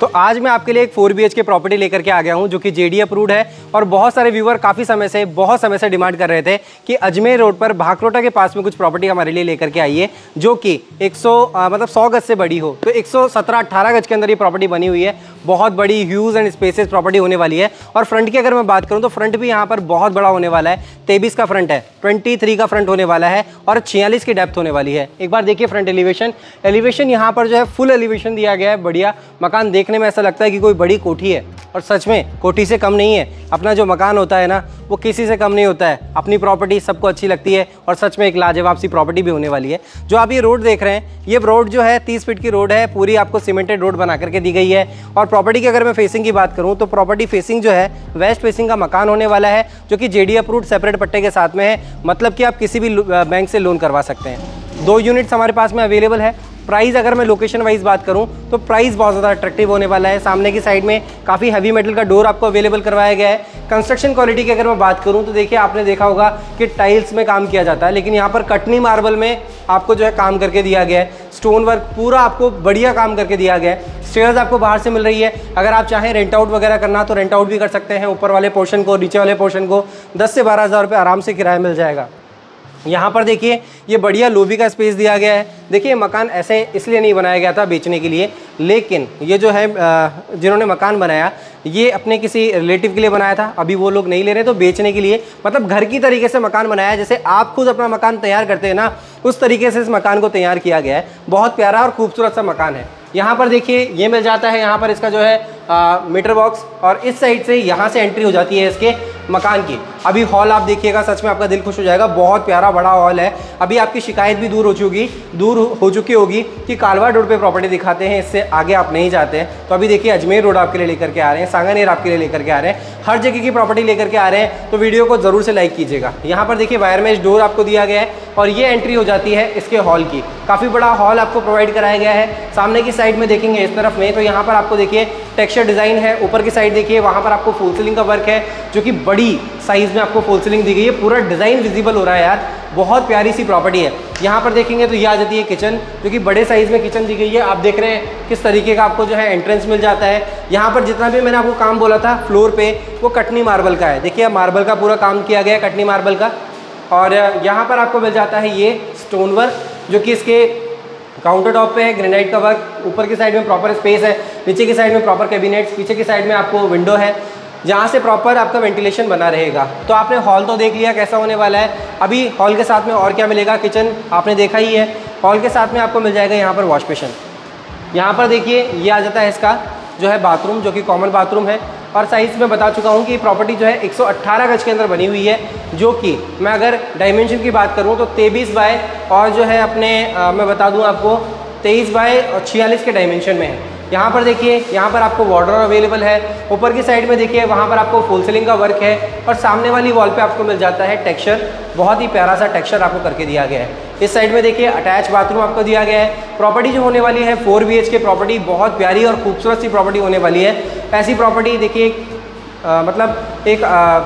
तो आज मैं आपके लिए एक 4 BHK प्रॉपर्टी लेकर के आ गया हूं जो कि JD अप्रूव्ड है और बहुत सारे व्यूअर बहुत समय से डिमांड कर रहे थे कि अजमेर रोड पर भाखरोटा के पास में कुछ प्रॉपर्टी हमारे लिए लेकर के आई है जो कि 100 गज से बड़ी हो। तो 117-18 गज के अंदर ये प्रॉपर्टी बनी हुई है। बहुत बड़ी ह्यूज एंड स्पेसियस प्रॉपर्टी होने वाली है। और फ्रंट की अगर मैं बात करूं तो फ्रंट भी यहाँ पर बहुत बड़ा होने वाला है। 23 का फ्रंट है, 23 का फ्रंट होने वाला है और 46 की डेप्थ होने वाली है। एक बार देखिए फ्रंट एलिवेशन यहाँ पर जो है फुल एलिवेशन दिया गया है। बढ़िया मकान देखने में ऐसा लगता है कि कोई बड़ी कोठी है और सच में कोठी से कम नहीं है। अपना जो मकान होता है ना वो किसी से कम नहीं होता है। अपनी प्रॉपर्टी सबको अच्छी लगती है और सच में एक लाजवाब सी प्रॉपर्टी भी होने वाली है। जो आप ये रोड देख रहे हैं ये रोड जो है 30 फीट की रोड है, पूरी आपको सीमेंटेड रोड बना करके दी गई है। और प्रॉपर्टी की अगर मैं फेसिंग की बात करूं तो प्रॉपर्टी फेसिंग जो है वेस्ट फेसिंग का मकान होने वाला है जो कि JD अप्रूव्ड सेपरेट पट्टे के साथ में है। मतलब कि आप किसी भी बैंक से लोन करवा सकते हैं। 2 यूनिट्स हमारे पास में अवेलेबल है। प्राइस अगर मैं लोकेशन वाइज बात करूं तो प्राइस बहुत ज़्यादा अट्रैक्टिव होने वाला है। सामने की साइड में काफ़ी हैवी मेटल का डोर आपको अवेलेबल करवाया गया है। कंस्ट्रक्शन क्वालिटी की अगर मैं बात करूं तो देखिए आपने देखा होगा कि टाइल्स में काम किया जाता है, लेकिन यहाँ पर कटनी मार्बल में आपको जो है काम करके दिया गया है। स्टोन वर्क पूरा आपको बढ़िया काम करके दिया गया है। स्टेयर्स आपको बाहर से मिल रही है। अगर आप चाहें रेंट आउट वगैरह करना तो रेंट आउट भी कर सकते हैं। ऊपर वाले पोर्शन को, नीचे वाले पोर्शन को 10 से 12 हज़ार रुपये आराम से किराया मिल जाएगा। यहाँ पर देखिए ये बढ़िया लोबी का स्पेस दिया गया है। देखिए मकान ऐसे इसलिए नहीं बनाया गया था बेचने के लिए, लेकिन ये जो है जिन्होंने मकान बनाया ये अपने किसी रिलेटिव के लिए बनाया था। अभी वो लोग नहीं ले रहे तो बेचने के लिए, मतलब घर की तरीके से मकान बनाया। जैसे आप खुद अपना मकान तैयार करते हैं ना उस तरीके से इस मकान को तैयार किया गया है। बहुत प्यारा और खूबसूरत सा मकान है। यहाँ पर देखिए ये मिल जाता है यहाँ पर इसका जो है मीटर बॉक्स और इस साइड से यहाँ से एंट्री हो जाती है इसके मकान की। अभी हॉल आप देखिएगा, सच में आपका दिल खुश हो जाएगा। बहुत प्यारा बड़ा हॉल है। अभी आपकी शिकायत भी दूर हो चुकी होगी कि कालवा रोड पे प्रॉपर्टी दिखाते हैं, इससे आगे आप नहीं जाते हैं। तो अभी देखिए अजमेर रोड आपके लिए लेकर के आ रहे हैं, सांगानेर आपके लिए लेकर के आ रहे हैं, हर जगह की प्रॉपर्टी लेकर के आ रहे हैं। तो वीडियो को जरूर से लाइक कीजिएगा। यहाँ पर देखिए वायर मेश डोर आपको दिया गया है और ये एंट्री हो जाती है इसके हॉल की। काफ़ी बड़ा हॉल आपको प्रोवाइड कराया गया है। सामने की साइड में देखेंगे इस तरफ में तो यहाँ पर आपको देखिए टेक्सचर डिज़ाइन है। ऊपर की साइड देखिए वहाँ पर आपको फुल सीलिंग का वर्क है जो कि बड़ी साइज़ में आपको फुल सीलिंग दी गई है। पूरा डिज़ाइन विजिबल हो रहा है यार, बहुत प्यारी सी प्रॉपर्टी है। यहाँ पर देखेंगे तो ये आ जाती है किचन जो कि बड़े साइज़ में किचन दी गई है। आप देख रहे हैं किस तरीके का आपको जो है एंट्रेंस मिल जाता है। यहाँ पर जितना भी मैंने आपको काम बोला था फ्लोर पे वो कटनी मार्बल का है। देखिए मार्बल का पूरा काम किया गया है, कटनी मार्बल का। और यहाँ पर आपको मिल जाता है ये स्टोन वर्क जो कि इसके काउंटर टॉप पे है, ग्रेनाइट का वर्क। ऊपर की साइड में प्रॉपर स्पेस है, नीचे की साइड में प्रॉपर कैबिनेट्स, पीछे की साइड में आपको विंडो है जहाँ से प्रॉपर आपका वेंटिलेशन बना रहेगा। तो आपने हॉल तो देख लिया कैसा होने वाला है। अभी हॉल के साथ में और क्या मिलेगा, किचन आपने देखा ही है। हॉल के साथ में आपको मिल जाएगा यहाँ पर वॉश बेसिन। यहाँ पर देखिए ये आ जाता है इसका जो है बाथरूम जो कि कॉमन बाथरूम है। और साइज़ में बता चुका हूँ कि प्रॉपर्टी जो है 118 गज के अंदर बनी हुई है जो कि मैं अगर डायमेंशन की बात करूँ तो 23 बाय और जो है अपने मैं बता दूँ आपको 23 बाय 46 के डायमेंशन में है। यहाँ पर देखिए यहाँ पर आपको वार्डरोब अवेलेबल है। ऊपर की साइड में देखिए वहाँ पर आपको फुल सीलिंग का वर्क है और सामने वाली वॉल पे आपको मिल जाता है टेक्सचर। बहुत ही प्यारा सा टेक्सचर आपको करके दिया गया है। इस साइड में देखिए अटैच बाथरूम आपको दिया गया है। प्रॉपर्टी जो होने वाली है 4 BHK प्रॉपर्टी, बहुत प्यारी और खूबसूरत सी प्रॉपर्टी होने वाली है। ऐसी प्रॉपर्टी देखिए मतलब एक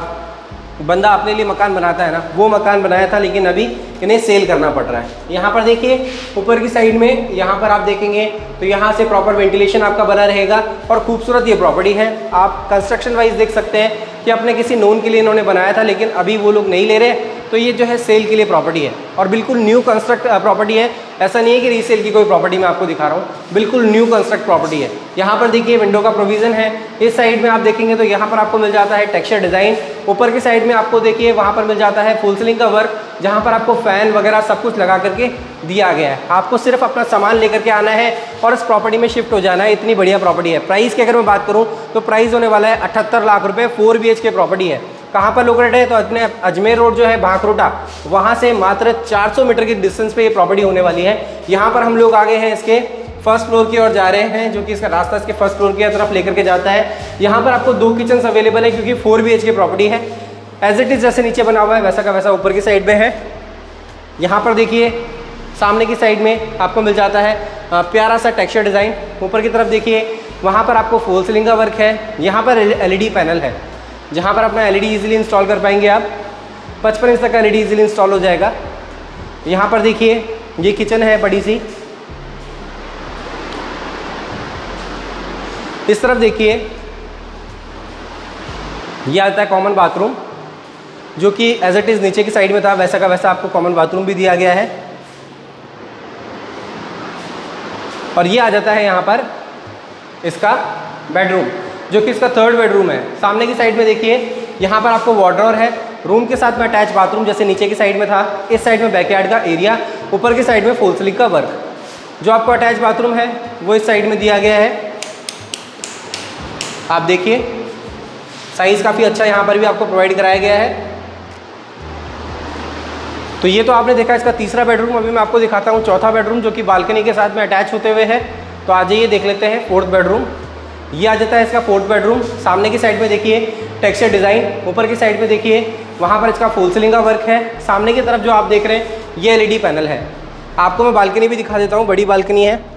बंदा अपने लिए मकान बनाता है ना, वो मकान बनाया था लेकिन अभी इन्हें सेल करना पड़ रहा है। यहाँ पर देखिए ऊपर की साइड में यहाँ पर आप देखेंगे तो यहाँ से प्रॉपर वेंटिलेशन आपका बना रहेगा और खूबसूरत ये प्रॉपर्टी है। आप कंस्ट्रक्शन वाइज देख सकते हैं कि अपने किसी नोन के लिए इन्होंने बनाया था लेकिन अभी वो लोग नहीं ले रहे। तो ये जो है सेल के लिए प्रॉपर्टी है और बिल्कुल न्यू कंस्ट्रक्ट प्रॉपर्टी है। ऐसा नहीं है कि रीसेल की कोई प्रॉपर्टी मैं आपको दिखा रहा हूँ, बिल्कुल न्यू कंस्ट्रक्ट प्रॉपर्टी है। यहाँ पर देखिए विंडो का प्रोविज़न है। इस साइड में आप देखेंगे तो यहाँ पर आपको मिल जाता है टेक्सचर डिज़ाइन। ऊपर की साइड में आपको देखिए वहाँ पर मिल जाता है फुल सीलिंग का वर्क जहाँ पर आपको फ़ैन वगैरह सब कुछ लगा करके दिया गया है। आपको सिर्फ अपना सामान लेकर के आना है और इस प्रॉपर्टी में शिफ्ट हो जाना है। इतनी बढ़िया प्रॉपर्टी है। प्राइस की अगर मैं बात करूँ तो प्राइस होने वाला है 78 लाख रुपये। 4 BHK प्रॉपर्टी है। कहाँ पर लोकेटेड है तो अपने अजमेर रोड जो है भाखरोटा, वहाँ से मात्र 400 मीटर की डिस्टेंस पे ये प्रॉपर्टी होने वाली है। यहाँ पर हम लोग आगे हैं इसके फर्स्ट फ्लोर की ओर जा रहे हैं जो कि इसका रास्ता इसके फर्स्ट फ्लोर की तरफ लेकर के जाता है। यहाँ पर आपको 2 किचन अवेलेबल है क्योंकि 4 BHK प्रॉपर्टी है। एज इट इज़ जैसे नीचे बना हुआ है वैसा का वैसा ऊपर की साइड में है। यहाँ पर देखिए सामने की साइड में आपको मिल जाता है प्यारा सा टेक्सचर डिज़ाइन। ऊपर की तरफ देखिए वहाँ पर आपको फुल सीलिंग का वर्क है। यहाँ पर LED पैनल है जहाँ पर अपना LED इजीली इंस्टॉल कर पाएंगे आप। 55 इंच तक का LED इजीली इंस्टॉल हो जाएगा। यहाँ पर देखिए ये किचन है बड़ी सी। इस तरफ देखिए, ये आता है कॉमन बाथरूम, जो कि एज इट इज़ नीचे की साइड में था वैसा का वैसा आपको कॉमन बाथरूम भी दिया गया है। और ये आ जाता है यहाँ पर इसका बेडरूम, जो कि इसका 3rd बेडरूम है। सामने की साइड में देखिए, यहाँ पर आपको वार्डरोब है, रूम के साथ में अटैच बाथरूम जैसे नीचे की साइड में था। इस साइड में बैकयार्ड का एरिया, ऊपर की साइड में फॉल सीलिंग का वर्क। जो आपको अटैच बाथरूम है वो इस साइड में दिया गया है। आप देखिए साइज़ काफ़ी अच्छा यहाँ पर भी आपको प्रोवाइड कराया गया है। तो ये तो आपने देखा इसका 3रा बेडरूम। अभी मैं आपको दिखाता हूँ 4था बेडरूम, जो कि बालकनी के साथ में अटैच होते हुए है। तो आ जाइए देख लेते हैं 4th बेडरूम। ये आ जाता है इसका 4th बेडरूम। सामने की साइड में देखिए टेक्सचर डिज़ाइन, ऊपर की साइड में देखिए वहाँ पर इसका फॉल सीलिंग का वर्क है। सामने की तरफ जो आप देख रहे हैं ये LED पैनल है। आपको मैं बालकनी भी दिखा देता हूँ, बड़ी बालकनी है।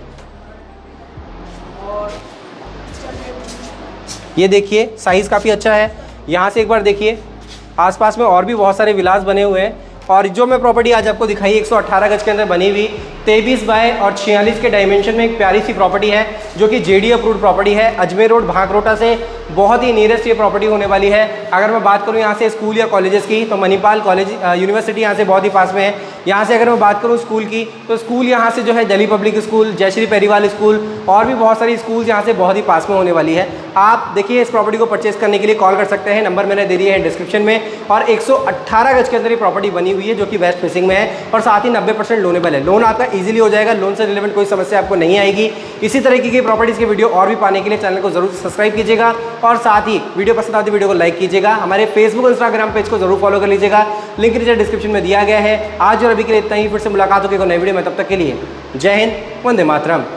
ये देखिए साइज़ काफ़ी अच्छा है। यहाँ से एक बार देखिए, आसपास में और भी बहुत सारे विलास बने हुए हैं। और जो मैं प्रॉपर्टी आज आपको दिखाई 118 गज के अंदर बनी हुई 23 बाय और 46 के डायमेंशन में एक प्यारी सी प्रॉपर्टी है, जो कि JD अप्रूव्ड प्रॉपर्टी है। अजमेर रोड भांकरोटा से बहुत ही नियरेस्ट ये प्रॉपर्टी होने वाली है। अगर मैं बात करूँ यहाँ से स्कूल या कॉलेजेस की, तो मणिपाल कॉलेज यूनिवर्सिटी यहाँ से बहुत ही पास में है। यहाँ से अगर मैं बात करूँ स्कूल की, तो स्कूल यहाँ से जो है Delhi public school, Jayshree Periwal school और भी बहुत सारी स्कूल यहाँ से बहुत ही पास में होने वाली है। आप देखिए इस प्रॉपर्टी को परचेस करने के लिए कॉल कर सकते हैं, नंबर मैंने दे दिया है डिस्क्रिप्शन में। और 118 गज के अंदर ये प्रॉपर्टी बनी हुई है, जो कि वेस्ट फेसिंग में है और साथ ही 90% लोनेबल है। लोन आपका इजीली हो जाएगा, लोन से रिलेवेंट कोई समस्या आपको नहीं आएगी। इसी तरीके की प्रॉपर्टीज़ के वीडियो और भी पाने के लिए चैनल को जरूर सब्सक्राइब कीजिएगा और साथ ही वीडियो पसंद आती वीडियो को लाइक कीजिएगा। हमारे फेसबुक और इंस्टाग्राम पेज को जरूर फॉलो कर लीजिएगा, लिंक नीचे डिस्क्रिप्शन में दिया गया है। आज और अभी के लिए इतना ही, फिर से मुलाकात होगी नई वीडियो में। तब तक के लिए जय हिंद, वंदे मातरम।